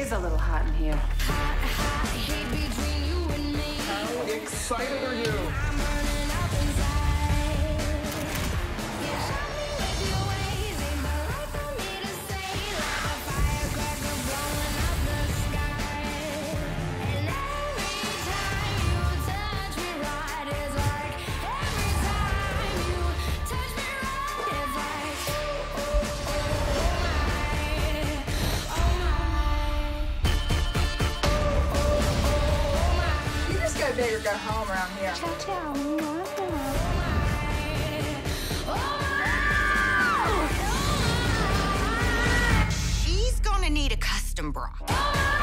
is a little hot in here. How excited are you? Better go home around here. Ciao, ciao. She's gonna need a custom bra.